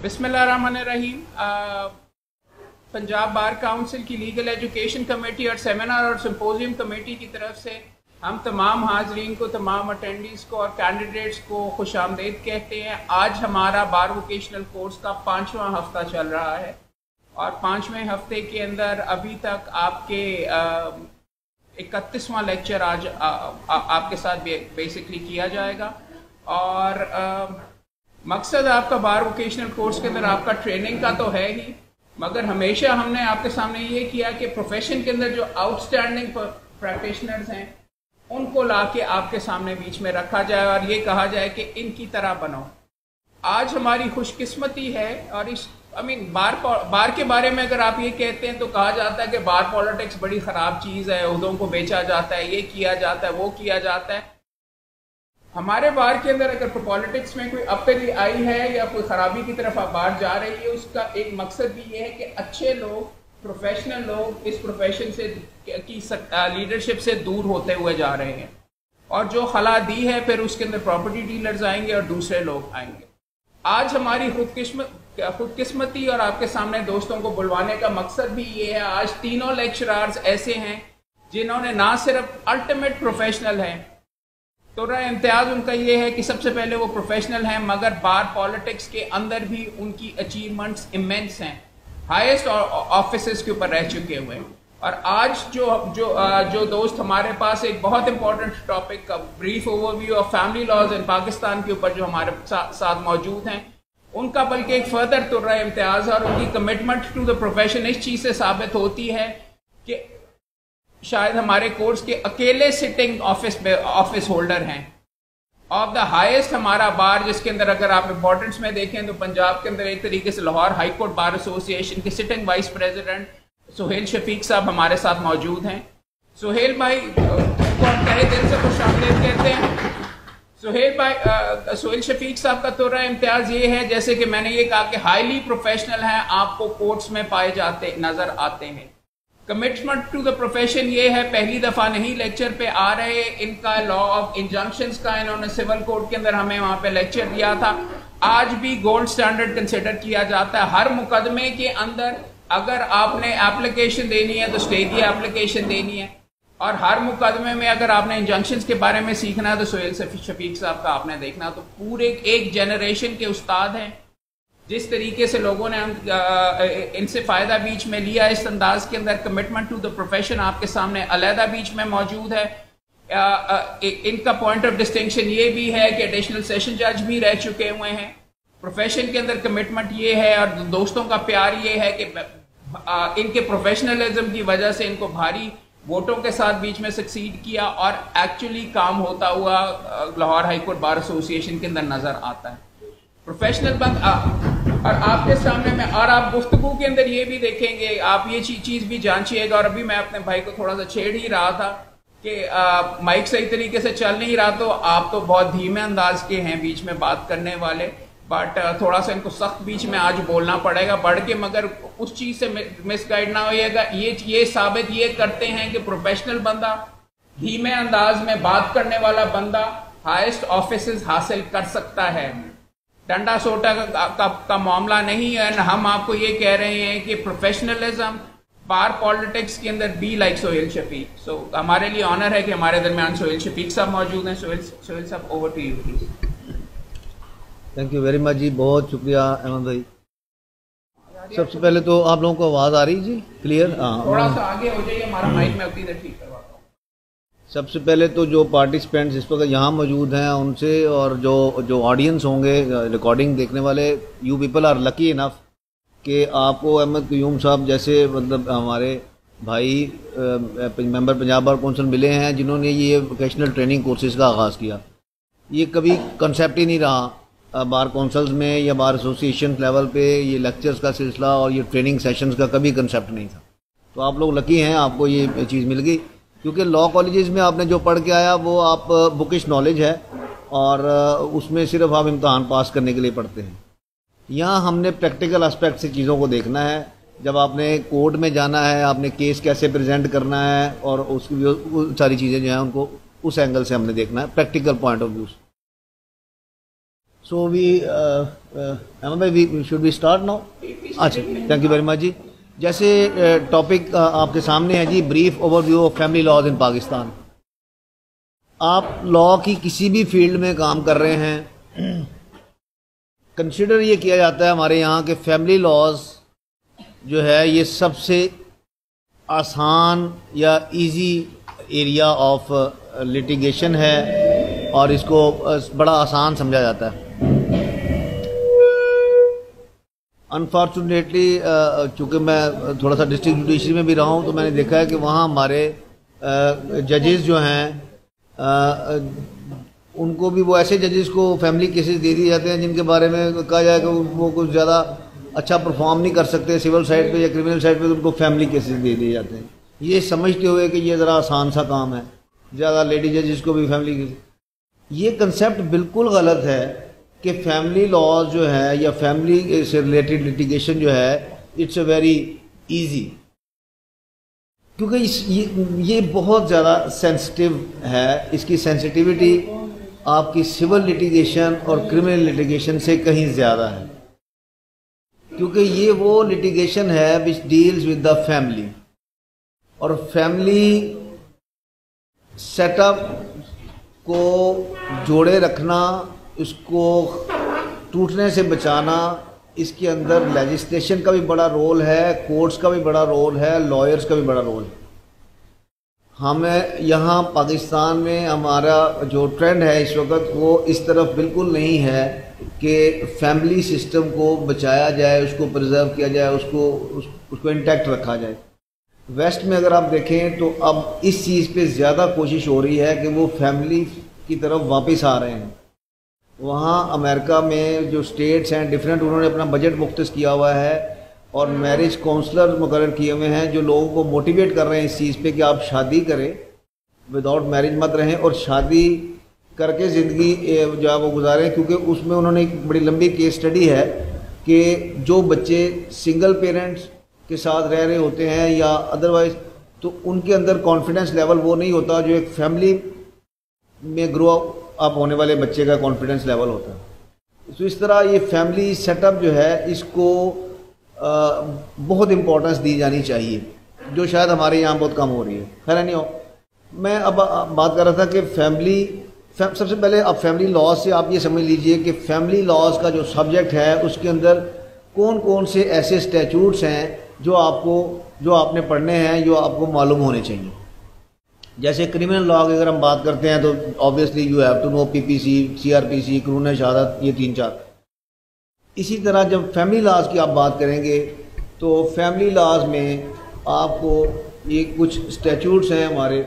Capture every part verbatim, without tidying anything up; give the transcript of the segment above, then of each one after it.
बिस्मिल्लाहिर्रहमानिर्रहीम। Punjab bar council की legal education committee और सेमिनार और सिंपोजियम कमेटी की तरफ से हम तमाम हाजरीन को, तमाम अटेंडीज़ को और कैंडिडेट्स को खुश आमदीद कहते हैं। आज हमारा बार वोकेशनल कोर्स का पाँचवा हफ्ता चल रहा है और पाँचवें हफ्ते के अंदर अभी तक आपके इकतीसवां लेक्चर आज आ, आ, आपके साथ बेसिकली किया जाएगा। और आ, मकसद आपका बार वोकेशनल कोर्स के अंदर आपका ट्रेनिंग का तो है ही, मगर हमेशा हमने आपके सामने ये किया कि प्रोफेशन के अंदर जो आउटस्टैंडिंग प्रैक्टिशनर्स हैं उनको लाके आपके सामने बीच में रखा जाए और ये कहा जाए कि इनकी तरह बनो। आज हमारी खुशकिस्मती है और इस आई मीन बार बार के बारे में अगर आप ये कहते हैं तो कहा जाता है कि बार पॉलिटिक्स बड़ी ख़राब चीज़ है, उहदों को बेचा जाता है, ये किया जाता है, वो किया जाता है। हमारे बार के अंदर अगर पॉलिटिक्स में कोई अपील आई है या कोई ख़राबी की तरफ आप बाहर जा रही है, उसका एक मकसद भी ये है कि अच्छे लोग, प्रोफेशनल लोग इस प्रोफेशन से की लीडरशिप से दूर होते हुए जा रहे हैं और जो खला दी है फिर उसके अंदर प्रॉपर्टी डीलर्स आएंगे और दूसरे लोग आएंगे। आज हमारी खुदकिस्मत खुदकिस्मती और आपके सामने दोस्तों को बुलवाने का मकसद भी ये है। आज तीनों लेक्चरर्स ऐसे हैं जिन्होंने ना सिर्फ अल्टीमेट प्रोफेशनल हैं, तो इम्तियाज़ उनका ये है कि सबसे पहले वो प्रोफेशनल हैं मगर बार पॉलिटिक्स के अंदर भी उनकी अचीवमेंट्स इमेंस हैं, हाईएस्ट ऑफिसेस के ऊपर रह चुके हुए हैं। और आज जो जो जो दोस्त हमारे पास एक बहुत इंपॉर्टेंट टॉपिक का brief overview of family laws in Pakistan के ऊपर जो हमारे सा, साथ मौजूद हैं, उनका बल्कि एक फर्दर तुर्रा इम्तियाज़ और उनकी कमिटमेंट टू द प्रोफेशन इस चीज़ से साबित होती है कि शायद हमारे कोर्स के अकेले सिटिंग ऑफिस ऑफिस होल्डर हैं ऑफ द हाईएस्ट हमारा बार, जिसके अंदर अगर आप इंपॉर्टेंस में देखें तो पंजाब के अंदर एक तरीके से Lahore high Court Bar Association के sitting vice president Suhail Shafiq sahab हमारे साथ मौजूद हैं। सुहेल भाई को हम तहे दिल से खुश आमदीद कहते हैं। सुहेल भाई सुहेल शफीक साहब का तुर्रा इम्तियाज़ ये है, जैसे कि मैंने ये कहा कि हाईली प्रोफेशनल हैं, आपको कोर्ट्स में पाए जाते नजर आते हैं। कमिटमेंट टू द प्रोफेशन ये है, पहली दफ़ा नहीं लेक्चर पे आ रहे, इनका लॉ ऑफ इंजंक्शंस का इन्होंने सिविल कोर्ट के अंदर हमें वहाँ पे लेक्चर दिया था। आज भी गोल्ड स्टैंडर्ड कंसिडर किया जाता है। हर मुकदमे के अंदर अगर आपने एप्लीकेशन देनी है तो स्टे की एप्लीकेशन देनी है, और हर मुकदमे में अगर आपने इंजंक्शंस के बारे में सीखना है तो सुहेल शफीक साहब का आपने देखना। तो पूरे एक जनरेशन के उस्ताद हैं। जिस तरीके से लोगों ने इनसे फ़ायदा बीच में लिया, इस अंदाज के अंदर कमिटमेंट टू द प्रोफेशन आपके सामने अलहदा बीच में मौजूद है। इनका पॉइंट ऑफ डिस्टिंक्शन ये भी है कि एडिशनल सेशन जज भी रह चुके हुए हैं। प्रोफेशन के अंदर कमिटमेंट ये है और दोस्तों का प्यार ये है कि इनके प्रोफेशनलिज्म की वजह से इनको भारी वोटों के साथ बीच में सक्सीड किया और एक्चुअली काम होता हुआ Lahore high Court Bar Association के अंदर नज़र आता है। प्रोफेशनल बंद आ, और आपके सामने में, और आप गुफ्तगू के अंदर ये भी देखेंगे, आप ये चीज़ भी जांचिएगा। और अभी मैं अपने भाई को थोड़ा सा छेड़ ही रहा था कि माइक सही तरीके से चल नहीं रहा, तो आप तो बहुत धीमे अंदाज के हैं बीच में बात करने वाले, बट थोड़ा सा इनको सख्त बीच में आज बोलना पड़ेगा बढ़ के, मगर उस चीज़ से मिसगाइड ना होइएगा। ये ये साबित ये करते हैं कि प्रोफेशनल बंदा, धीमे अंदाज में बात करने वाला बंदा हाईएस्ट ऑफिस हासिल कर सकता है। डंडा सोटा का, का, का मामला नहीं है। हम आपको ये कह रहे हैं कि प्रोफेशनलिज्म बार पॉलिटिक्स के अंदर be like Sohail Shafiq. So हमारे लिए ऑनर है कि हमारे दरमियान सोहेल शफीक साहब मौजूद हैं। Sohail Sohail sahab, over to you please. Thank you very much ji, बहुत शुक्रिया अहमद भाई। सबसे पहले तो आप लोगों को आवाज़ आ रही जी क्लियर? हाँ, थोड़ा सा आगे हो जाइए, हमारा माइक में उधर ठीक करवाता हूँ। सबसे पहले तो जो पार्टिसिपेंट्स इस वक्त यहाँ मौजूद हैं उनसे, और जो जो ऑडियंस होंगे रिकॉर्डिंग देखने वाले, you people are lucky enough कि आपको अहमद क्यूम साहब जैसे मतलब हमारे भाई मेंबर पंजाब बार कौंसिल मिले हैं जिन्होंने ये वोकेशनल ट्रेनिंग कोर्सेज का आगाज़ किया। ये कभी कंसेप्ट ही नहीं रहा बार कौंसल्स में या बार एसोसिएशन लेवल पे ये लेक्चर्स का सिलसिला और ये ट्रेनिंग सेशंस का कभी कंसेप्ट नहीं था। तो आप लोग लकी हैं, आपको ये चीज़ मिल गई, क्योंकि लॉ कॉलेजेस में आपने जो पढ़ के आया वो आप बुकिश नॉलेज है और उसमें सिर्फ आप इम्तहान पास करने के लिए पढ़ते हैं। यहाँ हमने प्रैक्टिकल एस्पेक्ट से चीज़ों को देखना है। जब आपने कोर्ट में जाना है, आपने केस कैसे प्रेजेंट करना है और उसकी सारी चीज़ें जो हैं उनको उस एंगल से हमने देखना है, practical point of view. So we Ahmed भाई, we should we start now? अच्छा, thank you very much ji. जैसे टॉपिक uh, uh, आपके सामने है ji, brief overview of family laws in Pakistan. आप लॉ की किसी भी फील्ड में काम कर रहे हैं, कंसिडर ये किया जाता है हमारे यहाँ के फैमिली लॉज जो है ये सबसे आसान या इजी एरिया ऑफ लिटिगेशन है और इसको बड़ा आसान समझा जाता है। अनफॉर्चुनेटली चूँकि मैं थोड़ा सा डिस्ट्रिक्ट जुडिशरी में भी रहा हूँ, तो मैंने देखा है कि वहाँ हमारे जजेस जो हैं आ, उनको भी वो ऐसे जजेस को फैमिली केसेस दे दिए जाते हैं जिनके बारे में कहा जाए कि वो कुछ ज़्यादा अच्छा परफॉर्म नहीं कर सकते सिविल साइड पे या क्रिमिनल साइड पे, तो उनको फैमिली केसेस दे दिए जाते हैं, ये समझते हुए कि ये ज़रा आसान सा काम है, ज़्यादा लेडी जजेस को भी फैमिली केसेस। ये कंसेप्ट बिल्कुल गलत है कि फैमिली लॉज जो है या फैमिली से रिलेटेड लिटिगेशन जो है इट्स अ वेरी ईजी, क्योंकि इस ये, ये बहुत ज़्यादा सेंसिटिव है। इसकी सेंसिटिविटी आपकी सिविल लिटिगेशन और क्रिमिनल लिटिगेशन से कहीं ज़्यादा है, क्योंकि ये वो लिटिगेशन है which deals with the family, और फैमिली सेटअप को जोड़े रखना, इसको टूटने से बचाना, इसके अंदर लेजिस्लेशन का भी बड़ा रोल है, कोर्ट्स का भी बड़ा रोल है, लॉयर्स का भी बड़ा रोल है। हमें यहाँ पाकिस्तान में हमारा जो ट्रेंड है इस वक्त वो इस तरफ बिल्कुल नहीं है कि फैमिली सिस्टम को बचाया जाए, उसको प्रिजर्व किया जाए, उसको उस, उसको इंटैक्ट रखा जाए। वेस्ट में अगर आप देखें तो अब इस चीज़ पे ज़्यादा कोशिश हो रही है कि वो फैमिली की तरफ वापस आ रहे हैं। वहाँ अमेरिका में जो स्टेट्स हैं डिफरेंट, उन्होंने अपना बजट मुख्तस किया हुआ है और मैरिज काउंसलर मुकर्रर किए हुए हैं जो लोगों को मोटिवेट कर रहे हैं इस चीज़ पे कि आप शादी करें, विदाउट मैरिज मत रहें और शादी करके ज़िंदगी जो है वो गुजारें। क्योंकि उसमें उन्होंने एक बड़ी लंबी केस स्टडी है कि जो बच्चे सिंगल पेरेंट्स के साथ रह रहे होते हैं या अदरवाइज, तो उनके अंदर कॉन्फिडेंस लेवल वो नहीं होता जो एक फैमिली में ग्रो अप होने वाले बच्चे का कॉन्फिडेंस लेवल होता है। तो इस तरह ये फैमिली सेटअप जो है इसको आ, बहुत इम्पोर्टेंस दी जानी चाहिए, जो शायद हमारे यहाँ बहुत कम हो रही है। खैर नहीं हो, मैं अब बात कर रहा था कि फैमिली फैम, सबसे पहले अब फैमिली लॉज से आप ये समझ लीजिए कि फैमिली लॉज का जो सब्जेक्ट है उसके अंदर कौन कौन से ऐसे स्टैट्यूट्स हैं जो आपको जो आपने पढ़ने हैं, जो आपको मालूम होने चाहिए। जैसे क्रिमिनल लॉ की अगर हम बात करते हैं तो obviously you have to know PPC, CrPC, कानून शहादत, ये तीन चार। इसी तरह जब फैमिली लॉज की आप बात करेंगे तो फैमिली लॉज में आपको ये कुछ स्टैट्यूट्स हैं हमारे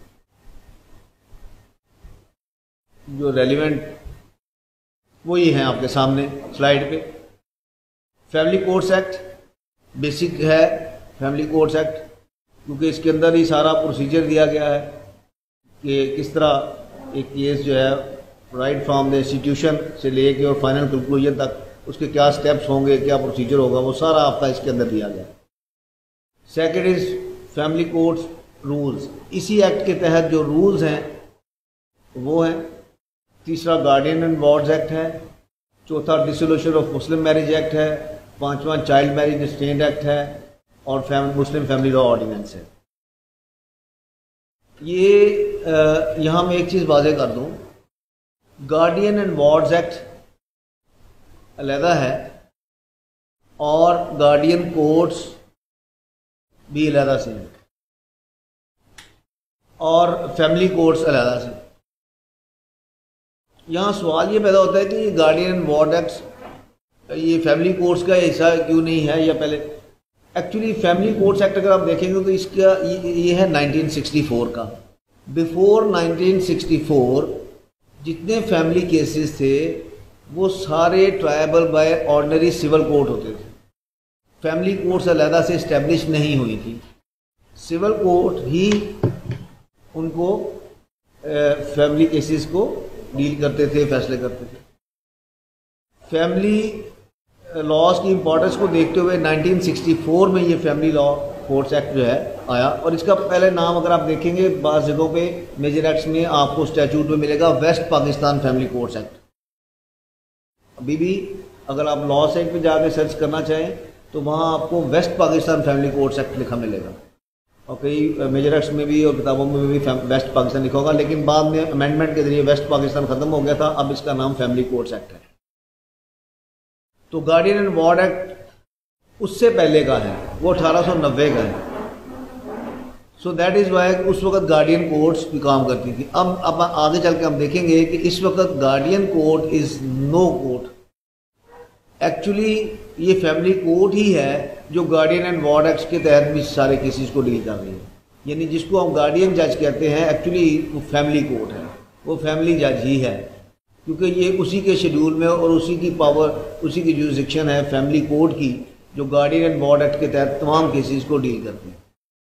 जो रेलिवेंट, वो ये हैं आपके सामने स्लाइड पे। फैमिली कोर्ट्स एक्ट बेसिक है, फैमिली कोर्ट्स एक्ट, क्योंकि इसके अंदर ही सारा प्रोसीजर दिया गया है कि किस तरह एक केस जो है राइट फ्रॉम द इंस्टीट्यूशन से लेके और फाइनल कंक्लूजन तक उसके क्या स्टेप्स होंगे, क्या प्रोसीजर होगा, वो सारा आपका इसके अंदर दिया गया है। Second is family courts rules, इसी एक्ट के तहत जो रूल्स हैं वो हैं। तीसरा गार्डियन एंड वार्ड्स एक्ट है। चौथा dissolution of Muslim marriage act है। पांचवा चाइल्ड मैरिज रिस्ट्रेंट एक्ट है और family Muslim family law ordinance है। ये यहाँ मैं एक चीज़ वाज़ेह कर दूँ, गार्डियन एंड वार्ड्स एक्ट अलहदा है और गार्डियन कोर्ट्स भी अलहदा से हैं और फैमिली कोर्ट्स अलहदा से। यहाँ सवाल ये पैदा होता है कि गार्डियन एंड वार्ड एक्ट ये फैमिली कोर्ट्स का हिस्सा क्यों नहीं है, या पहले एक्चुअली फैमिली कोर्ट्स एक्ट अगर आप देखेंगे तो इसका ये, ये है नाइनटीन सिक्सटी फोर का। बिफोर नाइनटीन सिक्सटी फोर जितने फैमिली केसेस थे वो सारे triable by ordinary civil court होते थे। फैमिली कोर्ट्स अलहदा से इस्टेब्लिश नहीं हुई थी, सिविल कोर्ट ही उनको फैमिली केसेस को डील करते थे, फैसले करते थे। फैमिली लॉज की इम्पोर्टेंस को देखते हुए नाइनटीन सिक्सटी फोर में ये फैमिली लॉ कोर्ट्स एक्ट जो है आया, और इसका पहले नाम अगर आप देखेंगे बाज़ जगहों पे मेजर एक्ट्स में आपको स्टैट्यूट में मिलेगा West Pakistan family courts act. अभी भी अगर आप लॉ एक्ट में जाके सर्च करना चाहें तो वहाँ आपको West Pakistan family courts act लिखा मिलेगा, और कई मेजर एक्ट्स में भी और किताबों में भी वेस्ट पाकिस्तान लिखा होगा, लेकिन बाद में अमेंडमेंट के जरिए वेस्ट पाकिस्तान ख़त्म हो गया था, अब इसका नाम फैमिली कोर्ट्स एक्ट है। तो गार्डियन एंड वार्ड एक्ट उससे पहले का है, वो अठारह सौ नब्बे का है। सो दैट इज़ वाई उस वक्त गार्डियन कोर्ट्स भी काम करती थी। अब अब आगे चल के हम देखेंगे कि इस वक्त guardian court is no court, actually ये फैमिली कोर्ट ही है जो गार्डियन एंड वार्ड एक्ट के तहत भी सारे केसेस को डील कर रही है। यानी जिसको हम गार्डियन जज कहते हैं, एक्चुअली वो फैमिली कोर्ट है, वो फैमिली जज ही है, क्योंकि ये उसी के शेड्यूल में और उसी की पावर, उसी की जुरिसडिक्शन है फैमिली कोर्ट की, जो गार्डियन एंड वार्ड एक्ट के तहत तमाम केसेस को डील करते हैं।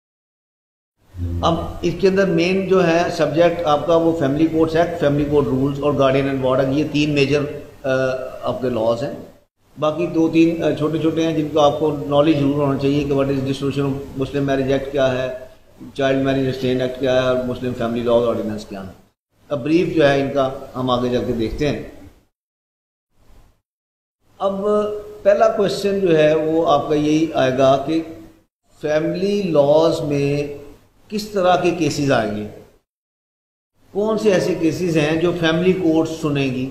अब इसके अंदर मेन जो है सब्जेक्ट आपका वो family courts act, family court rules और गार्डियन एंड वार्ड एक्ट, ये तीन मेजर आपके लॉज हैं। बाकी दो तीन छोटे छोटे हैं जिनको आपको नॉलेज जरूर होना चाहिए कि what is dissolution of Muslim marriage act क्या है, चाइल्ड मैरिज रिस्ट्रेंट एक्ट क्या है और मुस्लिम फैमिली लॉ ऑर्डिनेंस क्या है। अब ब्रीफ जो है इनका हम आगे जाके देखते हैं। अब पहला क्वेश्चन जो है वो आपका यही आएगा कि फैमिली लॉज में किस तरह के केसेस आएंगे, कौन से ऐसे केसेस हैं जो फैमिली कोर्ट सुनेगी।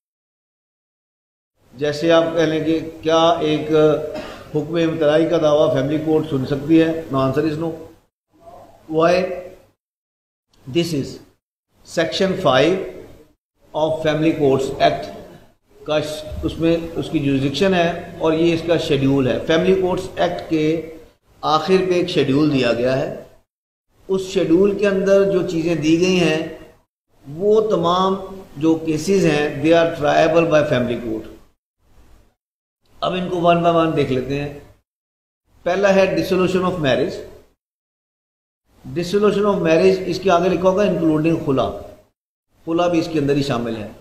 जैसे आप कह लें कि क्या एक हुक्म इम्तनाई का दावा फैमिली कोर्ट सुन सकती है? No, answer is no. Why? This is section five of family courts act का, उसमें उसकी जुरिसडिक्शन है और ये इसका शेड्यूल है। फैमिली कोर्ट्स एक्ट के आखिर पे एक शेड्यूल दिया गया है, उस शेड्यूल के अंदर जो चीज़ें दी गई हैं वो तमाम जो केसेस हैं they are triable by family court. अब इनको वन बाय वन देख लेते हैं। पहला है dissolution of marriage. Dissolution of marriage, इसके आगे लिखा होगा इंक्लूडिंग खुला, खुला भी इसके अंदर ही शामिल है।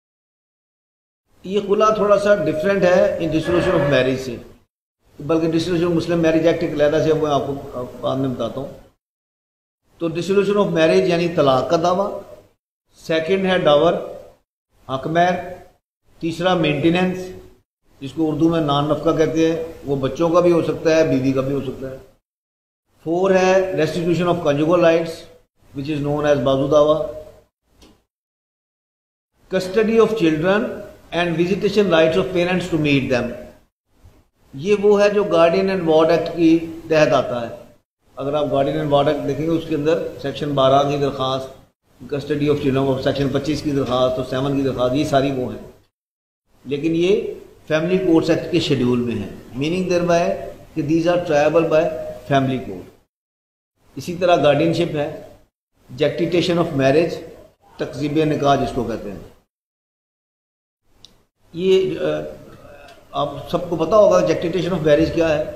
ये खुला थोड़ा सा डिफरेंट है इन डिसोल्यूशन ऑफ मैरिज से, बल्कि डिसोल्यूशन मुस्लिम मैरिज एक्ट एक अलहदा से मैं आपको बाद में बताता हूँ। तो डिसोल्यूशन ऑफ मैरिज यानी तलाक का दावा, सेकंड है डावर, हकमैर, तीसरा मेंटेनेंस जिसको उर्दू में नान नफका कहते हैं, वो बच्चों का भी हो सकता है, बीवी का भी हो सकता है। फोर है restitution of conjugal rights which is known as बाजू दावा। Custody of children and visitation rights of parents to meet them, ये वो है जो गार्डियन एंड वार्ड एक्ट की तहत आता है। अगर आप गार्डियन एंड वार्ड एक्ट देखेंगे उसके अंदर सेक्शन बारह की दरख्वास्त, कस्टडी ऑफ चिल्ड्रन, सेक्शन पच्चीस की दरख्वास्त और सेवन की दरख्वास्त, ये सारी वो हैं, लेकिन ये फैमिली कोर्ट्स एक्ट के शेड्यूल में है। मीनिंग देयर बाय कि these are triable by family court. इसी तरह गार्डियनशिप है, जैक्टिटेशन ऑफ मैरिज, तकजीब निकाह जिसको कहते हैं। ये आप सबको पता होगा जैक्टिटेशन ऑफ मैरिज क्या है?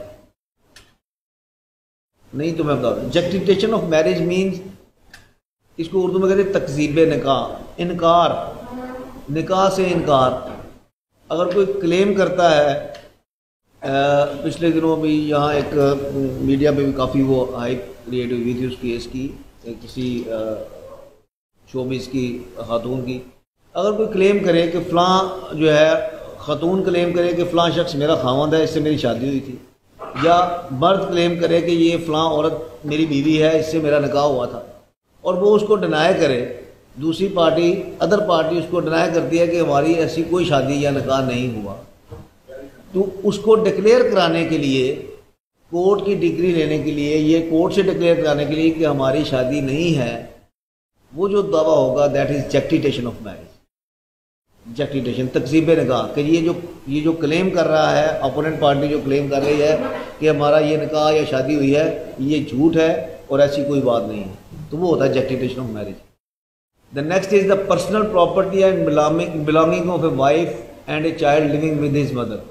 नहीं तो मैं बता दूं। जैक्टिटेशन ऑफ मैरिज मीन्स, इसको उर्दू में कहते हैं तकजीब निकाह, इनकार, निकाह से इनकार। अगर कोई क्लेम करता है, आ, पिछले दिनों भी यहाँ एक मीडिया पे भी काफ़ी वो हाइप क्रिएट हुई थी उस केस की, किसी शोबिस की खातून की। अगर कोई क्लेम करे कि फ़लाँ जो है, खातून क्लेम करे कि फ़लाँ शख्स मेरा खावंद है, इससे मेरी शादी हुई थी, या मर्द क्लेम करे कि ये फ़लाँ औरत मेरी बीवी है, इससे मेरा निकाह हुआ था, और वो उसको डिनाई करे, दूसरी पार्टी, अदर पार्टी उसको डिनाई करती है कि हमारी ऐसी कोई शादी या निकाह नहीं हुआ, तो उसको डिक्लेयर कराने के लिए, कोर्ट की डिग्री लेने के लिए, ये कोर्ट से डिक्लेयर कराने के लिए कि हमारी शादी नहीं है, वो जो दावा होगा that is jactitation of marriage. Jactitation, तकसीब निकाह, कि ये जो ये जो क्लेम कर रहा है, अपोनेंट पार्टी जो क्लेम कर रही है कि हमारा ये निकाह या शादी हुई है, ये झूठ है और ऐसी कोई बात नहीं है, तो वो होता है jactitation of marriage. The next is the personal property and belonging of a wife and a child living with his mother.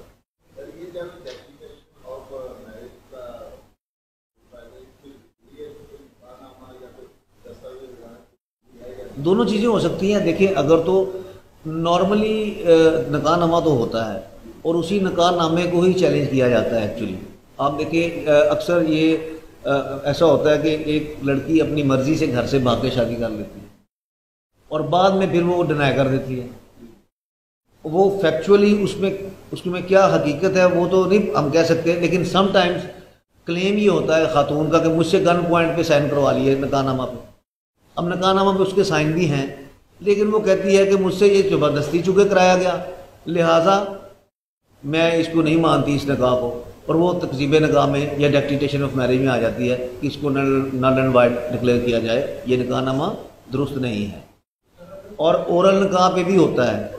दोनों चीज़ें हो सकती हैं। देखिए, अगर तो नॉर्मली निकाहनामा तो होता है और उसी निकाहनामे को ही चैलेंज किया जाता है। एक्चुअली आप देखिए, अक्सर ये ऐसा होता है कि एक लड़की अपनी मर्जी से घर से भाग के शादी कर लेती है और बाद में फिर वो डिनाई कर देती है। वो फैक्चुअली उसमें उसमें क्या हकीकत है वो तो नहीं हम कह सकते, लेकिन समटाइम्स क्लेम ये होता है खातून का कि मुझसे गन पॉइंट पे साइन करवा लिए निकाहनामा पे। अब निकाहनामा पे उसके साइन भी हैं, लेकिन वो कहती है कि मुझसे ये ज़बरदस्ती चुके कराया गया, लिहाजा मैं इसको नहीं मानती इस निकाह को, और वो तकसीब निकाह में या डेक्टिटेशन ऑफ मैरिज में आ जाती है कि इसको नल एंड वाइड डिक्लेयर किया जाए, ये निकाहनामा दुरुस्त नहीं है। और ओरल निकाह पे भी होता है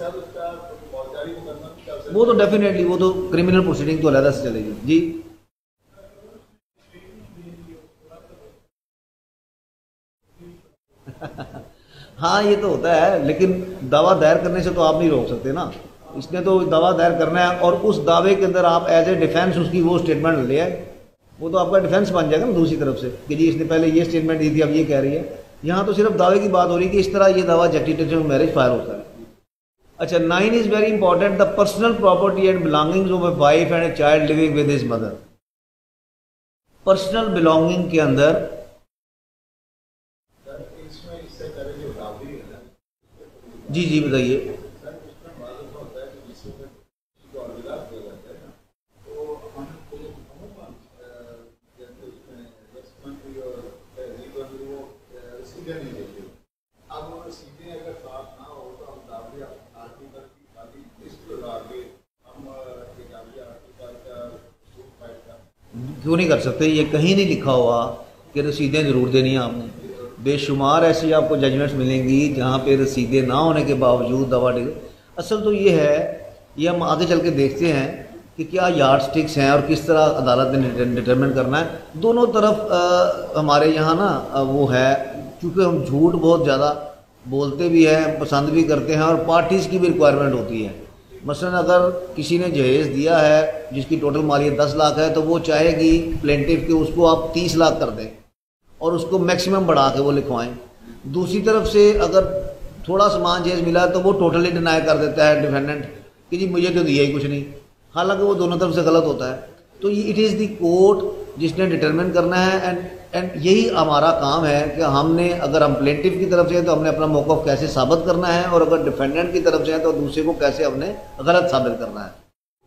वो तो डेफिनेटली वो तो क्रिमिनल प्रोसीडिंग तो अलग से चलेगी जी। हाँ ये तो होता है, लेकिन दावा दायर करने से तो आप नहीं रोक सकते ना। इसने तो दावा दायर करना है और उस दावे के अंदर आप एज ए डिफेंस उसकी वो स्टेटमेंट ले आए, वो तो आपका डिफेंस बन जाएगा ना दूसरी तरफ से कि जी इसने पहले ये स्टेटमेंट दी थी अब ये कह रही है। यहाँ तो सिर्फ दावे की बात हो रही है कि इस तरह ये दावा जस्टिफिकेशन ऑफ मैरिज फायर होता है। अच्छा, nine is very important, the personal property and belongings of a wife and a child living with his mother. Personal belonging के अंदर जी जी बताइए। क्यों नहीं कर सकते? ये कहीं नहीं लिखा हुआ कि रसीदें ज़रूर देनी है आपने। बेशुमार ऐसी आपको जजमेंट्स मिलेंगी जहाँ पे रसीदें ना होने के बावजूद दवा डे। असल तो ये है, ये हम आगे चल के देखते हैं कि क्या यार्ड स्टिक्स हैं और किस तरह अदालत ने डिटरमिन करना है। दोनों तरफ आ, हमारे यहाँ ना आ, वो है, क्योंकि हम झूठ बहुत ज़्यादा बोलते भी हैं, पसंद भी करते हैं, और पार्टीज़ की भी रिक्वायरमेंट होती है। मसलन अगर किसी ने जहेज़ दिया है जिसकी टोटल मालियत दस लाख है, तो वो चाहेगी प्लेंटिफ के उसको आप तीस लाख कर दें और उसको मैक्सिमम बढ़ा के वो लिखवाएं। दूसरी तरफ से अगर थोड़ा सामान जहेज़ मिला तो वो टोटली डिनाई कर देता है डिफेंडेंट कि जी मुझे तो दिया ही कुछ नहीं, हालांकि वो दोनों तरफ से गलत होता है। तो ये इट इज़ दी कोर्ट जिसने डिटरमिन करना है, एंड एंड यही हमारा काम है कि हमने, अगर हम प्लेंटिफ की तरफ से हैं तो हमने अपना मौक़िफ़ कैसे साबित करना है, और अगर डिफेंडेंट की तरफ से हैं तो दूसरे को कैसे हमने गलत साबित करना है।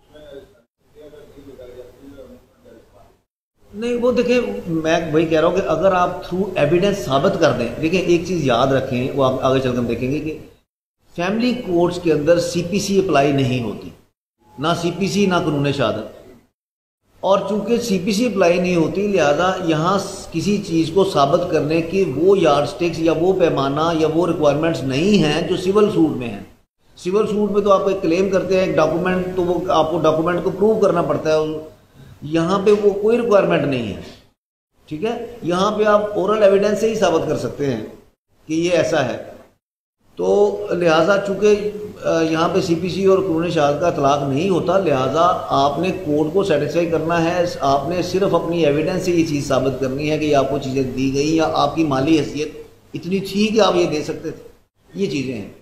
नहीं वो देखिए, मैं वही कह रहा हूँ कि अगर आप थ्रू एविडेंस साबित कर दें। देखिए एक चीज़ याद रखें, वो आप आगे चलकर हम देखेंगे कि फैमिली कोर्ट्स के अंदर सीपीसी अप्लाई नहीं होती, ना सीपीसी ना कानून शहादत। और चूंकि सीपीसी अप्लाई नहीं होती, लिहाजा यहाँ किसी चीज़ को साबित करने की वो यार्ड स्टिक्स या वो पैमाना या वो रिक्वायरमेंट्स नहीं हैं जो सिविल सूट में हैं। सिविल सूट में तो आप एक क्लेम करते हैं एक डॉक्यूमेंट, तो वो आपको डॉक्यूमेंट को प्रूव करना पड़ता है। यहाँ पे वो कोई रिक्वायरमेंट नहीं है, ठीक है। यहाँ पे आप ओरल एविडेंस से ही साबित कर सकते हैं कि ये ऐसा है। तो लिहाजा चूँकि यहाँ पे सीपीसी और कानून शहादत का तलाक नहीं होता, लिहाजा आपने कोर्ट को सेटिस्फाई करना है। आपने सिर्फ अपनी एविडेंस से ये चीज़ साबित करनी है कि आपको चीज़ें दी गई या आपकी माली हैसियत इतनी थी कि आप ये दे सकते थे, ये चीज़ें हैं।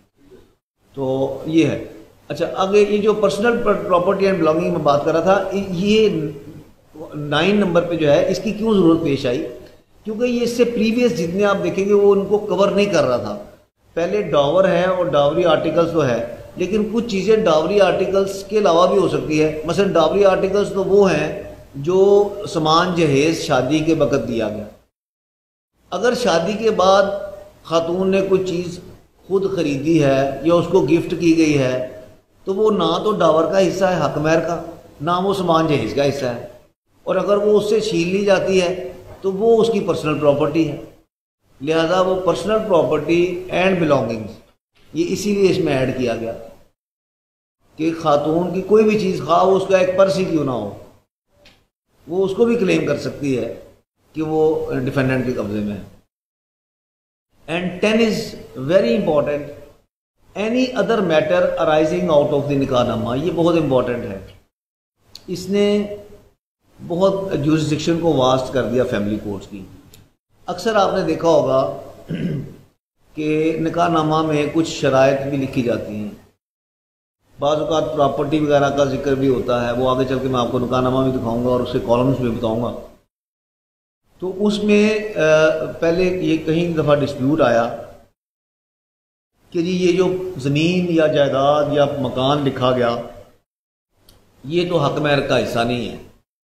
तो ये है। अच्छा, आगे ये जो पर्सनल प्रॉपर्टी एंड बिलोंगिंग में बात कर रहा था, ये नाइन नंबर पे जो है, इसकी क्यों ज़रूरत पेश आई? क्योंकि ये इससे प्रीवियस जितने आप देखेंगे वो उनको कवर नहीं कर रहा था। पहले डावर है और डावरी आर्टिकल्स तो है, लेकिन कुछ चीज़ें डावरी आर्टिकल्स के अलावा भी हो सकती है। मसलन डावरी आर्टिकल्स तो वो हैं जो सामान जहेज़ शादी के वक़्त दिया गया। अगर शादी के बाद खातून ने कोई चीज़ खुद ख़रीदी है या उसको गिफ्ट की गई है, तो वो ना तो डावर का हिस्सा है हक महर का, ना वो सामान जहेज़ का हिस्सा है। और अगर वो उससे छीन ली जाती है तो वो उसकी पर्सनल प्रॉपर्टी है। लिहाजा वो पर्सनल प्रॉपर्टी एंड बिलोंगिंग्स, ये इसीलिए इसमें ऐड किया गया कि खातून की कोई भी चीज़, खा वो उसका एक पर्स ही क्यों ना हो, वो उसको भी क्लेम कर सकती है कि वो डिफेंडेंट के कब्जे में है। And ten is very important, any other matter arising out of the nikahnama, ये बहुत इंपॉर्टेंट है। इसने बहुत जुरिस्डिक्शन को वास्ट कर दिया फैमिली कोर्ट्स की। अक्सर आपने देखा होगा कि निकाहनामा में कुछ शराइत भी लिखी जाती हैं, बाज़ औक़ात प्रॉपर्टी वगैरह का जिक्र भी होता है। वो आगे चल के मैं आपको निकाहनामा भी दिखाऊंगा और उसके कॉलम्स भी बताऊंगा। तो उसमें पहले ये कहीं दफ़ा डिस्प्यूट आया कि जी ये जो ज़मीन या जायदाद या मकान लिखा गया ये तो हक महर का हिस्सा नहीं है,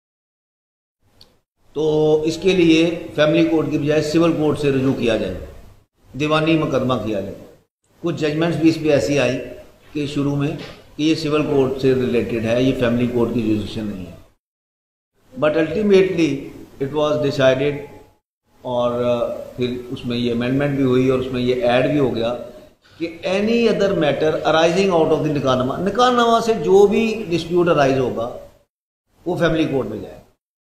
तो इसके लिए फैमिली कोर्ट की बजाय सिविल कोर्ट से रजू किया जाए, दीवानी मुकदमा किया जाए। कुछ जजमेंट्स भी इस पर ऐसी आई कि शुरू में कि ये सिविल कोर्ट से रिलेटेड है, ये फैमिली कोर्ट की जुरिडिक्शन नहीं है, but ultimately it was decided और फिर उसमें ये अमेंडमेंट भी हुई और उसमें ये ऐड भी हो गया कि any other matter arising out of the nikahnama, निकाहनामा से जो भी डिस्प्यूट अराइज होगा वो फैमिली कोर्ट में जाए।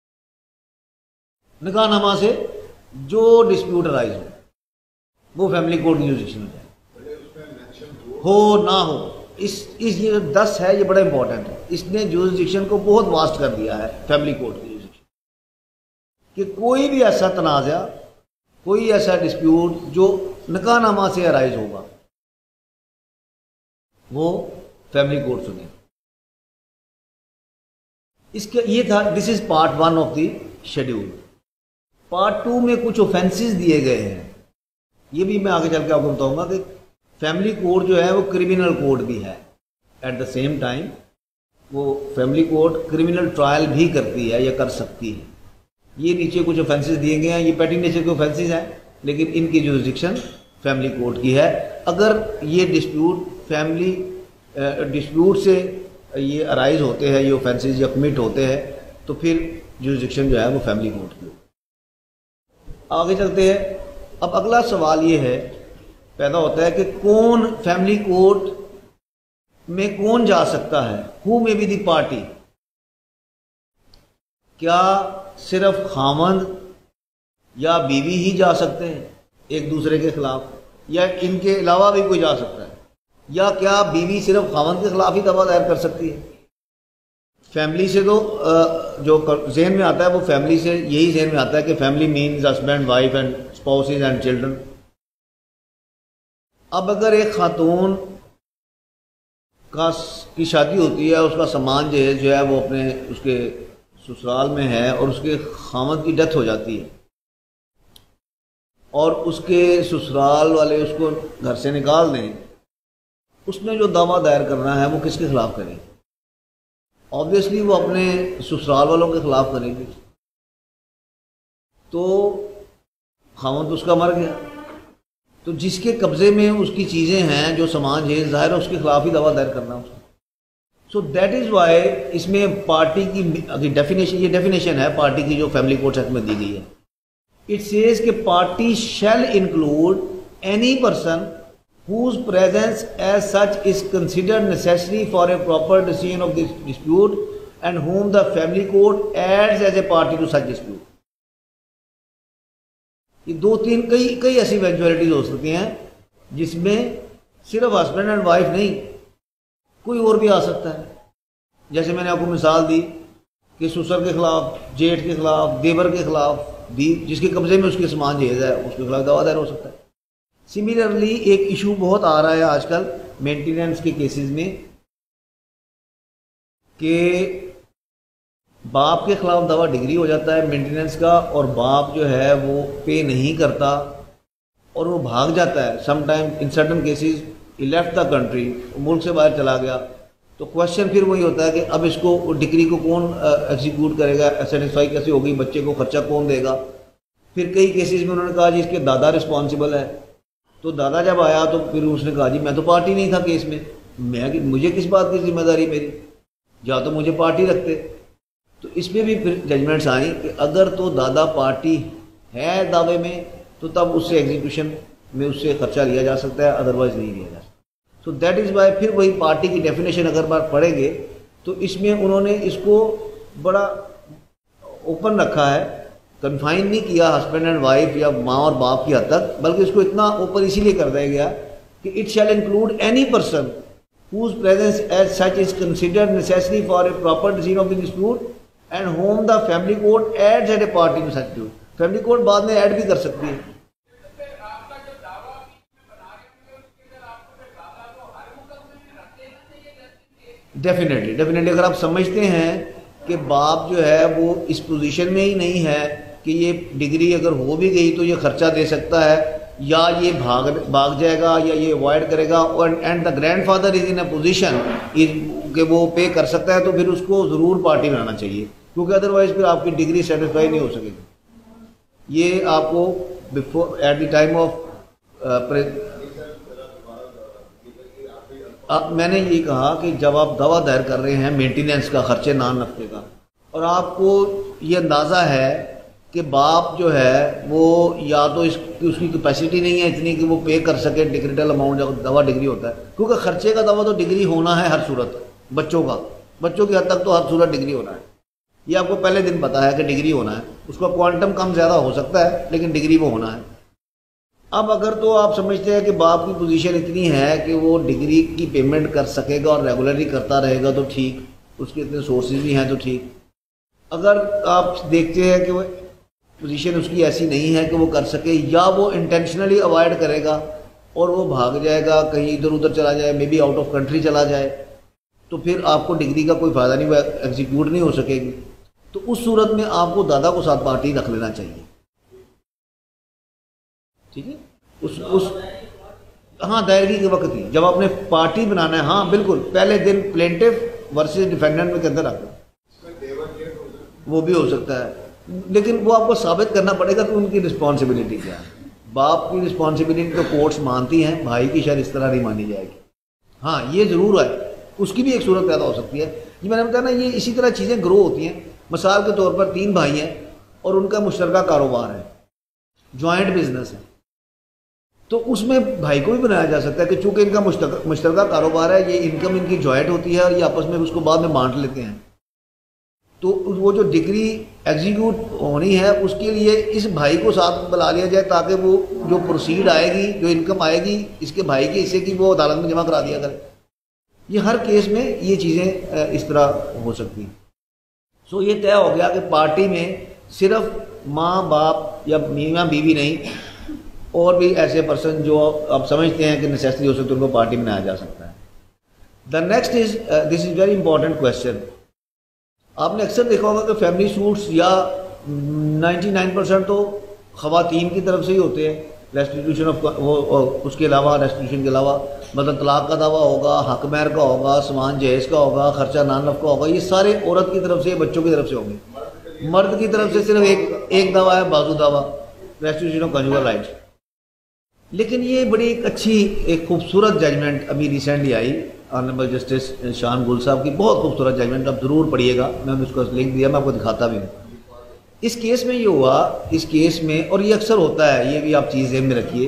निकाहनामा से जो डिस्प्यूट अराइज हो वो फैमिली कोर्ट की जुरिडिक्शन में जाए, हो ना हो। इस इस ये दस है, ये बड़ा इंपॉर्टेंट है। इसने जुरिडिक्शन को बहुत वास्ट कर दिया है फैमिली कोर्ट की जुरिडिक्शन, कि कोई भी ऐसा तनाज़ा, कोई ऐसा डिस्प्यूट जो निकाहनामा से अराइज होगा वो फैमिली कोर्ट सुने। इसका ये था, this is part one of the schedule. Part two में कुछ ऑफेंसेस दिए गए हैं, ये भी मैं आगे चल के आपको बताऊंगा कि फैमिली कोर्ट जो है वो क्रिमिनल कोर्ट भी है, एट द सेम टाइम वो फैमिली कोर्ट क्रिमिनल ट्रायल भी करती है या कर सकती है। ये नीचे कुछ ऑफेंसेस दिए गए हैं, ये पेटी नेचर के ऑफेंसेस हैं, लेकिन इनकी जुरिडिक्शन फैमिली कोर्ट की है। अगर ये डिस्प्यूट फैमिली डिस्प्यूट से ये अराइज होते हैं, ये ऑफेंसेस या कमिट होते हैं, तो फिर जुरिडिक्शन जो है वो फैमिली कोर्ट की। आगे चलते हैं। अब अगला सवाल ये है पैदा होता है कि कौन फैमिली कोर्ट में कौन जा सकता है, who may be the party. क्या सिर्फ खामंद या बीवी ही जा सकते हैं एक दूसरे के खिलाफ, या इनके अलावा भी कोई जा सकता है, या क्या बीवी सिर्फ खामंद के खिलाफ ही दवा दायर कर सकती है? फैमिली से तो जो जहन में आता है वो फैमिली से यही जहन में आता है कि family means husband wife and spouses and children. अब अगर एक खातून का की शादी होती है, उसका सामान जो है जो है वो अपने उसके ससुराल में है और उसके खामद की डेथ हो जाती है और उसके ससुराल वाले उसको घर से निकाल दें, उसने जो दावा दायर करना है वो किसके खिलाफ करेगी? ऑब्वियसली वो अपने ससुराल वालों के खिलाफ करेगी। तो खामद उसका मर गया, तो जिसके कब्जे में उसकी चीज़ें हैं, जो सामान है, जाहिर है उसके खिलाफ ही दावा दायर करना उसको। सो दैट इज़ वाई इसमें पार्टी की डेफिनेशन, ये डेफिनेशन है पार्टी की जो फैमिली कोर्ट एक्ट में दी गई है। इट सेज कि party shall include any person whose presence as such is considered necessary for a proper decision of this dispute and whom the family court adds as a party to such dispute। ये दो तीन कई कई ऐसी इवेंचुअलिटीज हो सकती हैं जिसमें सिर्फ हस्बैंड एंड वाइफ नहीं, कोई और भी आ सकता है। जैसे मैंने आपको मिसाल दी कि ससुर के खिलाफ, जेठ के खिलाफ, देवर के खिलाफ, दी जिसके कब्जे में उसके सामान जेज है उसके खिलाफ दावा दायर हो सकता है। सिमिलरली एक इशू बहुत आ रहा है आजकल मेंटेनेंस के केसेस में कि बाप के खिलाफ दावा डिग्री हो जाता है मेंटेनेंस का और बाप जो है वो पे नहीं करता और वो भाग जाता है। Sometime in certain cases he left the country, मुल्क से बाहर चला गया। तो क्वेश्चन फिर वही होता है कि अब इसको डिग्री को कौन एग्जीक्यूट करेगा, सेटिस्फाई कैसे होगी, बच्चे को खर्चा कौन देगा। फिर कई केसेस में उन्होंने कहा जी इसके दादा रिस्पॉन्सिबल है, तो दादा जब आया तो फिर उसने कहा जी मैं तो पार्टी नहीं था केस में, मैं मुझे किस बात की जिम्मेदारी मेरी, या तो मुझे पार्टी रखते। तो इसमें भी फिर जजमेंट्स आई कि अगर तो दादा पार्टी है दावे में तो तब उससे एग्जीक्यूशन में उससे खर्चा लिया जा सकता है, अदरवाइज नहीं लिया जा सकता। सो दैट इज़ वाई फिर वही पार्टी की डेफिनेशन अगर बार पढ़ेंगे तो इसमें उन्होंने इसको बड़ा ओपन रखा है, कन्फाइन नहीं किया हस्बैंड एंड वाइफ या माँ और बाप की हद तक, बल्कि इसको इतना ऊपर इसीलिए कर दिया गया कि it shall include any person whose presence as such is considered necessary for a proper decision of the dispute and whom the family court adds as a party to such dispute। Family court बाद में add भी कर सकती है। Definitely definitely अगर आप समझते हैं कि बाप जो है वो इस पोजीशन में ही नहीं है कि ये डिग्री अगर हो भी गई तो ये खर्चा दे सकता है, या ये भाग भाग जाएगा या ये अवॉइड करेगा, और and the grandfather is in a position कि वो पे कर सकता है, तो फिर उसको ज़रूर पार्टी बनाना चाहिए, क्योंकि अदरवाइज फिर आपकी डिग्री सेटिस्फाई नहीं हो सकेगी। ये आपको before at the time of मैंने ये कहा कि जब आप दवा दायर कर रहे हैं मेंटेनेंस का खर्चे नान नफ्ते का, और आपको ये अंदाज़ा है कि बाप जो है वो या तो इस उसकी कैपेसिटी नहीं है इतनी कि वो पे कर सके डिग्रिटल अमाउंट जब दवा डिग्री होता है, क्योंकि खर्चे का दवा तो डिग्री होना है हर सूरत, बच्चों का बच्चों की हद तक तो हर सूरत डिग्री होना है। ये आपको पहले दिन पता है कि डिग्री होना है, उसका क्वांटम कम ज़्यादा हो सकता है लेकिन डिग्री वो होना है। अब अगर तो आप समझते हैं कि बाप की पोजीशन इतनी है कि वो डिग्री की पेमेंट कर सकेगा और रेगुलरली करता रहेगा तो ठीक, उसके इतने सोर्सेज भी हैं तो ठीक। अगर आप देखते हैं कि वो पोजीशन उसकी ऐसी नहीं है कि वो कर सके, या वो इंटेंशनली अवॉइड करेगा और वो भाग जाएगा कहीं इधर उधर चला जाए, may be out of country चला जाए, तो फिर आपको डिग्री का कोई फ़ायदा नहीं, वो एग्जीक्यूट नहीं हो सकेगी। तो उस सूरत में आपको दादा को साथ पार्टी रख लेना चाहिए, ठीक है। उस उस हाँ दायरगी के वक्त ही जब आपने पार्टी बनाना है, हाँ बिल्कुल पहले दिन प्लेंटिफ वर्सेस डिफेंडेंट में के अंदर आकर वो भी हो सकता है, लेकिन वो आपको साबित करना पड़ेगा कि उनकी रिस्पॉन्सिबिलिटी क्या है। बाप की रिस्पॉन्सिबिलिटी तो कोर्ट्स मानती हैं, भाई की शायद इस तरह नहीं मानी जाएगी। हाँ ये ज़रूर है, उसकी भी एक सूरत पैदा हो सकती है। जी मैंने बताया ना, ये इसी तरह चीज़ें ग्रो होती हैं। मिसाल के तौर पर तीन भाई हैं और उनका मुश्तरका कारोबार है, जॉइंट बिजनेस है, तो उसमें भाई को भी बनाया जा सकता है कि चूंकि इनका मुश्तरका कारोबार है, ये इनकम इनकी जॉइंट होती है और ये आपस में उसको बाद में बांट लेते हैं, तो वो जो डिग्री एग्जीक्यूट होनी है उसके लिए इस भाई को साथ बुला लिया जाए ताकि वो जो प्रोसीड आएगी, जो इनकम आएगी इसके भाई के हिस्से की, वो अदालत में जमा करा दिया करे। ये हर केस में ये चीज़ें इस तरह हो सकती हैं। सो ये तय हो गया कि पार्टी में सिर्फ माँ बाप या मियाँ बीवी नहीं, और भी ऐसे पर्सन जो आप समझते हैं कि नेसेसिटी हो सकती है, उनको पार्टी बनाया जा सकता है। The next is this is very important question. आपने अक्सर देखा होगा कि फैमिली सूट्स या निन्यानवे परसेंट तो ख़वातीन की तरफ से ही होते हैं, रेस्टिट्यूशन ऑफ वो, उसके अलावा रेस्टिट्यूशन के अलावा मतलब तलाक का दावा होगा, हक महर का होगा, सामान जहेज़ का होगा, खर्चा नान नफ़ का होगा, ये सारे औरत की तरफ से, बच्चों की तरफ से होंगे। मर्द की तरफ से सिर्फ एक एक दावा है, बाजू दावा, रेस्टिट्यूशन ऑफ कंजुगल राइट्स। लेकिन ये बड़ी एक अच्छी एक खूबसूरत जजमेंट अभी रिसेंटली आई ऑनरेबल जस्टिस शान गुल साहब की, बहुत खूबसूरत जजमेंट, आप ज़रूर पढ़िएगा, मैंने उसको लिंक दिया, मैं आपको दिखाता भी हूँ। इस केस में ये हुआ, इस केस में, और ये अक्सर होता है, ये भी आप चीज़ ज़हन में रखिए,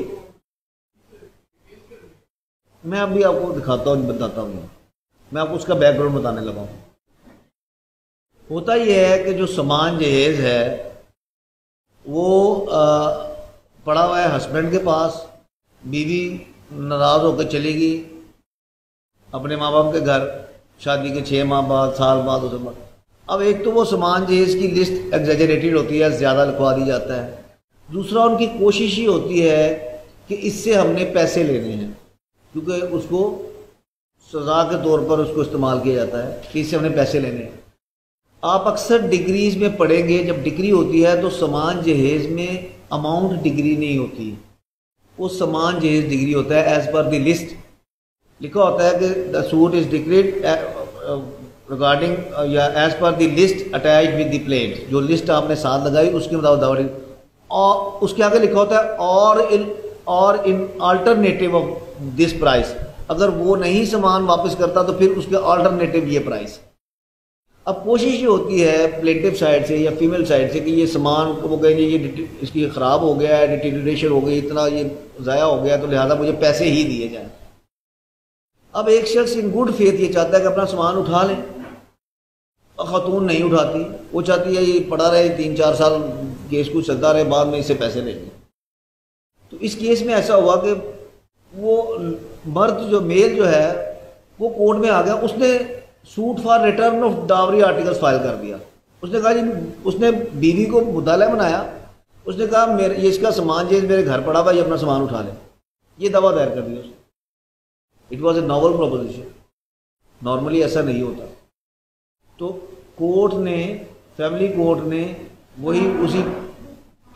मैं अभी आपको दिखाता हूँ, बताता हूँ, मैं आपको उसका बैकग्राउंड बताने लगा हूँ। होता ये है कि जो सामान जहेज़ है वो आ, पड़ा हुआ है हस्बैंड के पास, बीवी नाराज़ होकर चली गई अपने माँ बाप के घर, शादी के छः माह बाद, साल बाद, उस बाद। अब एक तो वो सामान जहेज़ की लिस्ट एग्जैजरेटेड होती है, ज़्यादा लिखवा दी जाता है। दूसरा उनकी कोशिश ही होती है कि इससे हमने पैसे लेने हैं, क्योंकि उसको सज़ा के तौर पर उसको इस्तेमाल किया जाता है कि इससे हमने पैसे लेने हैं। आप अक्सर डिग्रीज़ में पढ़ेंगे, जब डिग्री होती है तो सामान जहेज़ में अमाउंट डिग्री नहीं होती, वो सामान जहेज़ डिग्री होता है। एज़ पर द लिस्ट लिखा होता है कि the suit is decreed regarding या as per the list attached with the plate, जो लिस्ट आपने साथ लगाई उसके मुताबिक दावा, और उसके आगे लिखा होता है और इन और in alternative of this price, अगर वो नहीं सामान वापस करता तो फिर उसके अल्टरनेटिव ये प्राइस। अब कोशिश ये होती है प्लेटिव साइड से या फीमेल साइड से कि ये सामान को वो कहेंगे ये इसकी ख़राब हो गया है, डिटीरिएशन हो गई, इतना ये ज़ाया हो गया, तो लिहाजा मुझे पैसे ही दिए जाएं। अब एक शख्स इन गुड फेथ ये चाहता है कि अपना सामान उठा लें, खातून नहीं उठाती, वो चाहती है ये पड़ा रहे, तीन चार साल केस कुछ चलता रहे, बाद में इससे पैसे लेंगे। तो इस केस में ऐसा हुआ कि वो मर्द जो मेल जो है वो कोर्ट में आ गया, उसने suit for return of dowry articles file कर दिया। उसने कहा जी, उसने बीवी को मुद्दाला बनाया, उसने कहा मेरे ये इसका सामान जो मेरे घर पड़ा हुआ, ये अपना सामान उठा ले, ये दावा दायर कर दिया उसने। It was a novel proposition, normally ऐसा नहीं होता। तो कोर्ट ने, फैमिली कोर्ट ने वही उसी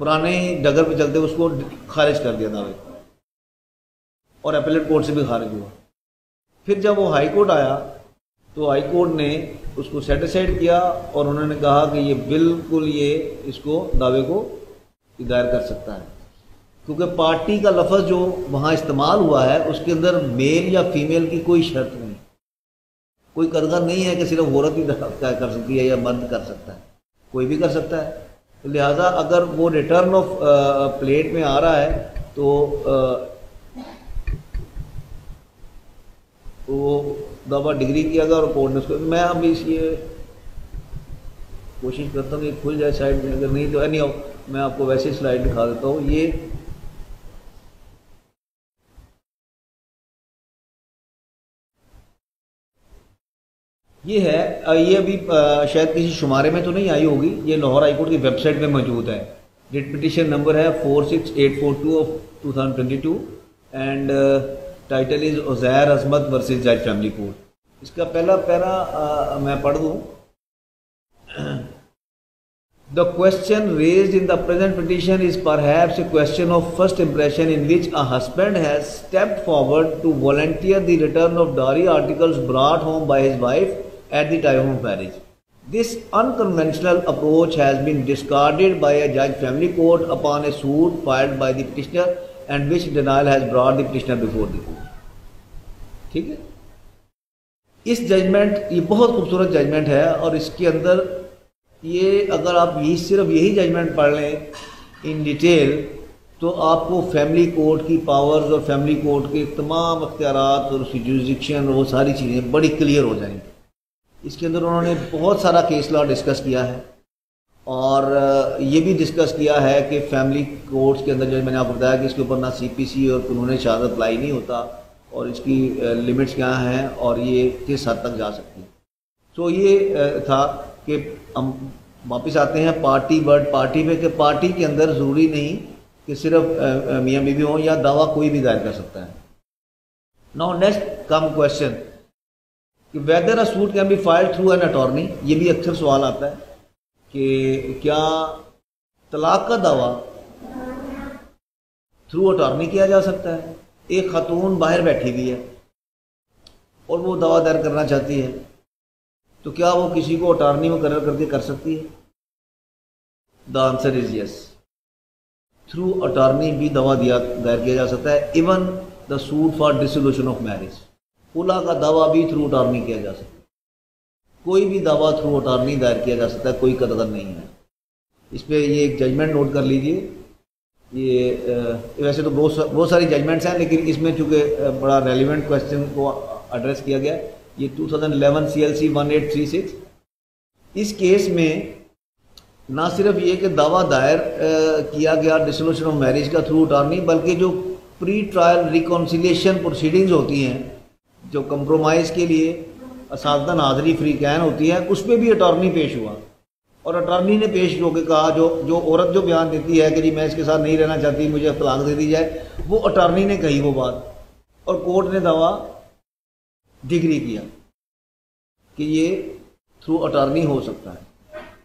पुराने डगर पे चलते उसको खारिज कर दिया दावे को, और अपीलेट कोर्ट से भी खारिज हुआ। फिर जब वो हाई कोर्ट आया तो हाई कोर्ट ने उसको सेटिसाइड किया और उन्होंने कहा कि ये बिल्कुल ये इसको दावे को दायर कर सकता है, क्योंकि पार्टी का लफ्ज़ जो वहाँ इस्तेमाल हुआ है उसके अंदर मेल या फीमेल की कोई शर्त नहीं, कोई कदर नहीं है कि सिर्फ औरत ही कर सकती है या मर्द कर सकता है, कोई भी कर सकता है। तो लिहाजा अगर वो रिटर्न ऑफ प्लेट में आ रहा है तो आ, वो दावा डिग्री किया गया और कोर्ट ने उसको, मैं अब इस ये कोशिश करता हूँ कि खुल जाए साइड में, अगर नहीं तो नहीं मैं आपको वैसे स्लाइड दिखा देता हूँ। ये ये है, ये अभी शायद किसी शुमारे में तो नहीं आई होगी, ये लाहौर हाई कोर्ट की वेबसाइट पे मौजूद है। रिट पिटिशन नंबर है four six eight four two of two thousand twenty two and title is Uzair Azmat versus जज फैमिली कोर्ट। इसका पहला पैरा आ, मैं पढ़ दूँ। The question raised in the present petition is perhaps a question of first impression in which a husband has stepped forward to volunteer the return of dowry articles brought home by his wife at the time of marriage. This unconventional approach has been discarded by a judge family court upon a suit filed by the petitioner and which denial has brought the petitioner before the court. ठीक है, इस judgement, ये बहुत खूबसूरत judgement है और इसके अंदर ये अगर आप यही सिर्फ यही जजमेंट पढ़ लें इन डिटेल तो आपको फैमिली कोर्ट की पावर्स और फैमिली कोर्ट के तमाम अख्तियारात और उसकी जुरिस्डिक्शन और वो सारी चीज़ें बड़ी क्लियर हो जाएंगी। इसके अंदर उन्होंने बहुत सारा केस लॉ डिस्कस किया है और ये भी डिस्कस किया है कि फैमिली कोर्ट्स के अंदर जो मैंने आपको बताया कि इसके ऊपर ना सी पी सी और कानून शहादत अप्लाई नहीं होता और इसकी लिमिट्स क्या हैं और ये किस हद तक जा सकती है। तो ये था कि हम वापस आते हैं पार्टी वर्ड पार्टी में, कि पार्टी के अंदर ज़रूरी नहीं कि सिर्फ मियाँ बीवी हों या दावा कोई भी दायर कर सकता है। नाउ नेक्स्ट कम क्वेश्चन कि whether a suit can be filed through an attorney. ये भी अक्सर सवाल आता है कि क्या तलाक का दावा थ्रू अटॉर्नी किया जा सकता है। एक खातून बाहर बैठी हुई है और वो दावा दायर करना चाहती है, तो क्या वो किसी को अटॉर्नी मुकर्रर करके कर सकती है? The answer is yes. Through attorney भी दावा दिया दायर किया जा सकता है। Even the suit for dissolution of marriage, खुला का दावा भी थ्रू अटॉर्नी किया जा सकता है। कोई भी दावा थ्रू अटॉर्नी दायर किया जा सकता है, कोई कदर नहीं है। इस पर ये एक जजमेंट नोट कर लीजिए। ये वैसे तो बहुत बहुत सारी जजमेंट्स हैं, लेकिन इसमें चूँकि बड़ा रेलिवेंट क्वेश्चन को एड्रेस किया गया, ये two thousand eleven C L C one eight three six. इस केस में ना सिर्फ ये कि दावा दायर किया गया डिसोल्यूशन ऑफ मैरिज का थ्रू अटॉर्नी, बल्कि जो प्री ट्रायल रिकॉन्सिलिएशन प्रोसीडिंग्स होती हैं, जो कंप्रोमाइज़ के लिए असादन हाज़री फ्री कैन होती है, उस पर भी अटॉर्नी पेश हुआ और अटॉर्नी ने पेश होकर कहा, जो जो औरत जो बयान देती है कि जी मैं इसके साथ नहीं रहना चाहती, मुझे तलाक दे दी जाए, वो अटॉर्नी ने कही वो बात और कोर्ट ने दावा डिग्री किया कि ये थ्रू अटॉर्नी हो सकता है।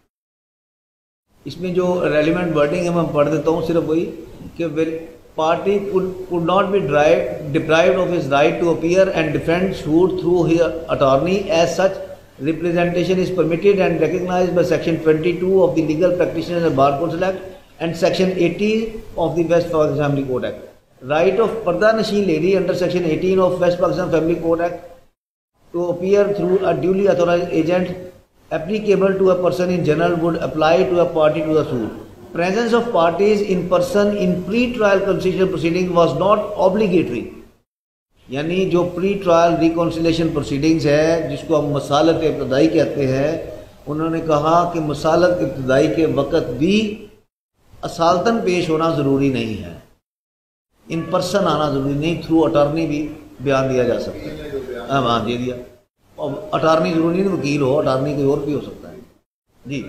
इसमें जो रेलिवेंट वर्डिंग है मैं पढ़ देता हूँ सिर्फ वही कि party could not be deprived of his right to appear and defend suit through his attorney as such representation is permitted and recognised by section twenty two of the legal practitioners and bar council act and section eighty of the west Pakistan family code act. Right of purdah nashin lady under section eighteen of west Pakistan family code act to appear through a duly authorized agent applicable to a person in general would apply to a party to the suit. Presence of parties in person in pre-trial conciliation proceeding was not obligatory. यानी जो pre trial reconciliation proceedings है जिसको हम मसालत इब्तदाई कहते हैं, उन्होंने कहा कि मसालत इब्तदाई के वक़्त भी असालतन पेश होना ज़रूरी नहीं है, इन पर्सन आना ज़रूरी नहीं, थ्रू अटॉर्नी भी बयान दिया जा सकता है। हाँ दे दिया। और अटॉर्नी जरूरी नहीं वकील हो, अटॉर्नी कोई और भी हो सकता है जी।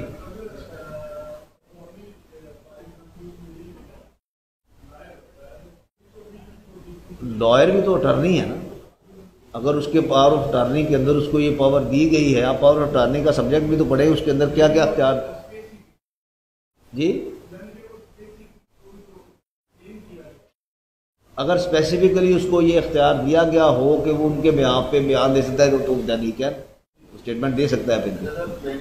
लॉयर भी तो अटॉर्नी है ना, अगर उसके पावर ऑफ अटॉर्नी के अंदर उसको ये पावर दी गई है, आप पावर ऑफ अटॉर्नी का सब्जेक्ट भी तो पढ़े, उसके अंदर क्या क्या अख्तियार जी अगर स्पेसिफिकली उसको ये इख्तियार दिया गया हो कि वो उनके बयान पे बयान दे सकता है तो दैन ही क्या स्टेटमेंट दे सकता है फिर।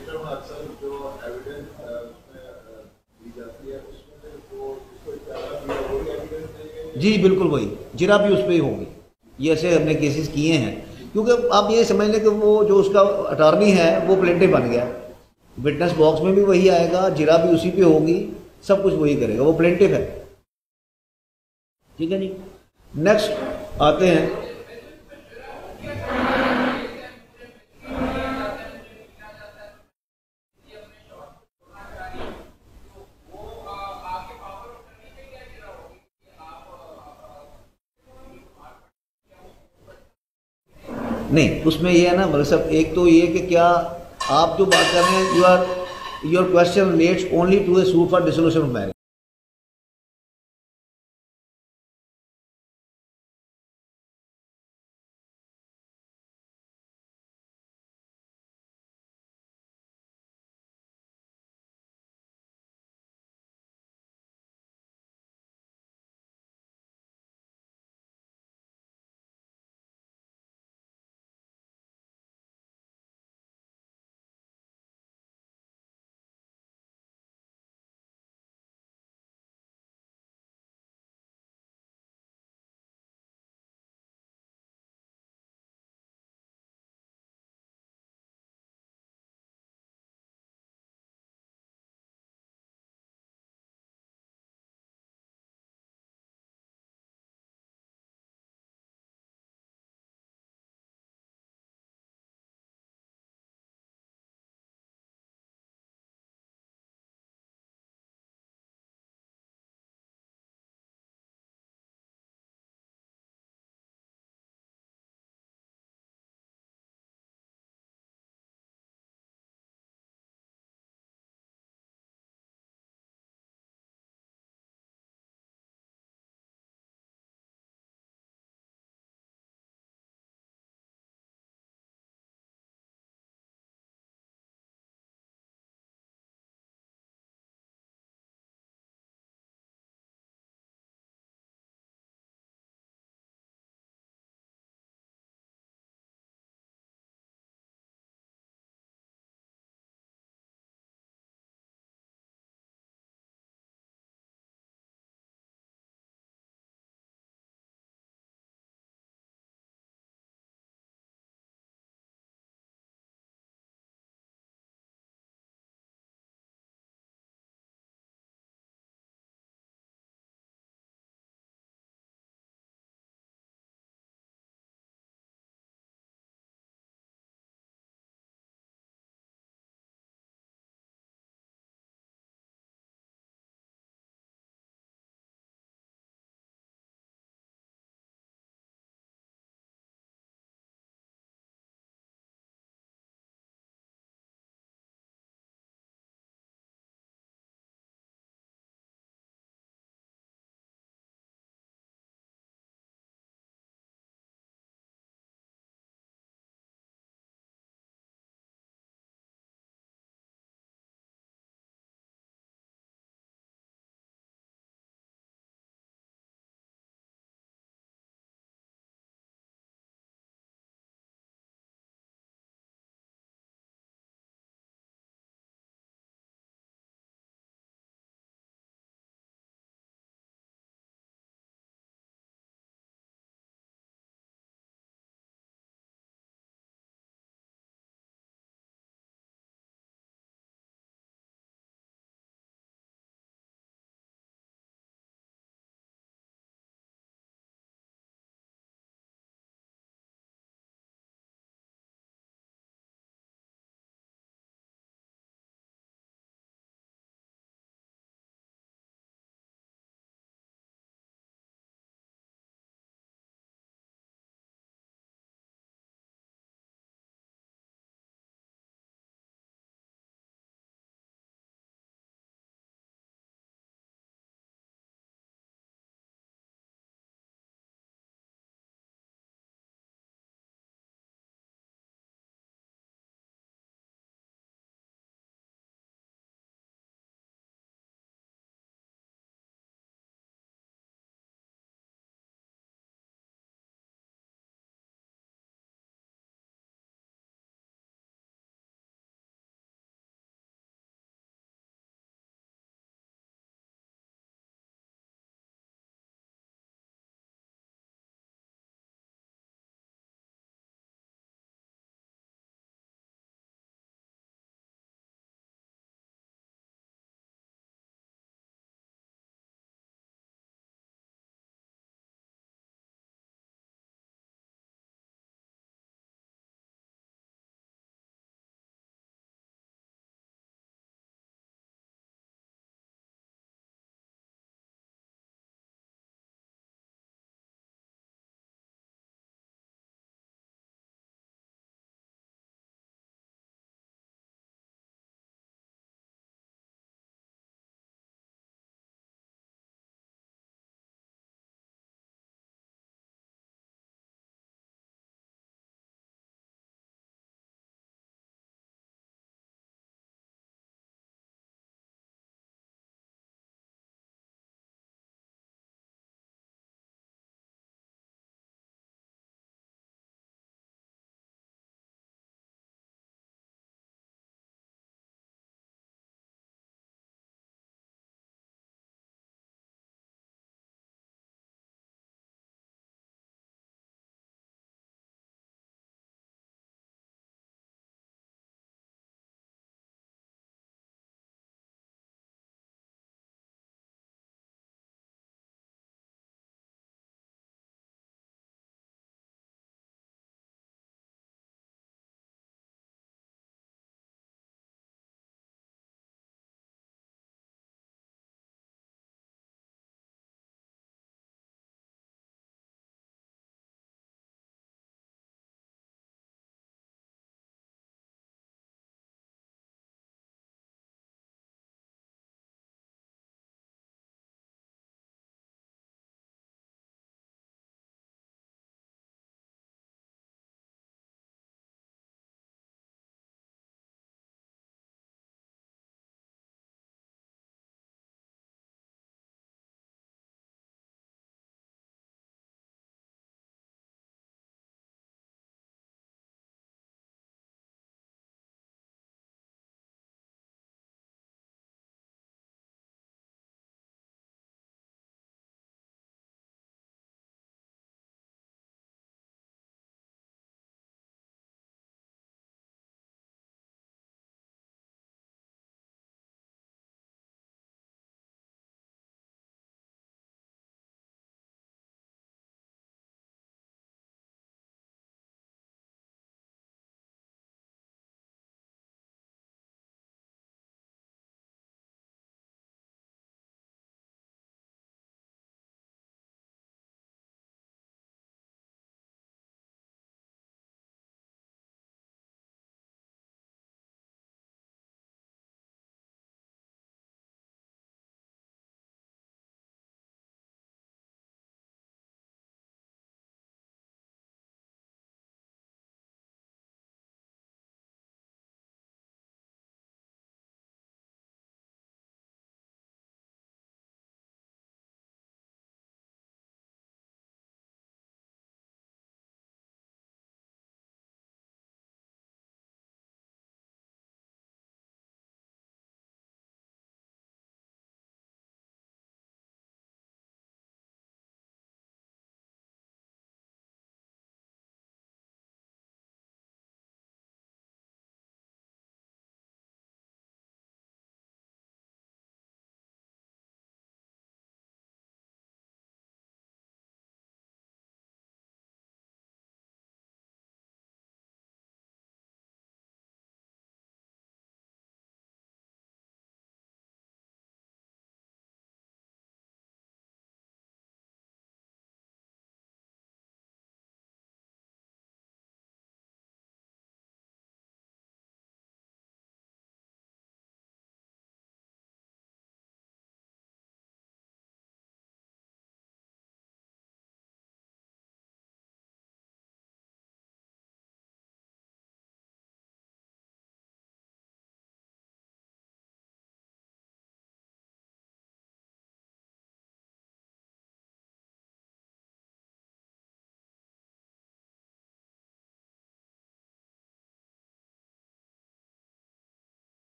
जी बिल्कुल वही जिरा भी उस पर ही होगी। ये ऐसे हमने केसेस किए हैं, क्योंकि आप ये समझ लें कि वो जो उसका अटॉर्नी है वो प्लेंटिफ बन गया, विटनेस बॉक्स में भी वही आएगा, जिरा भी उसी पे होगी, सब कुछ वही करेगा, वो प्लेंटिफ है। ठीक है जी, नेक्स्ट आते हैं। नहीं, उसमें ये है ना मतलब सब, एक तो ये कि क्या आप जो बात कर रहे हैं, you are your question relates only to a suit for dissolution of marriage.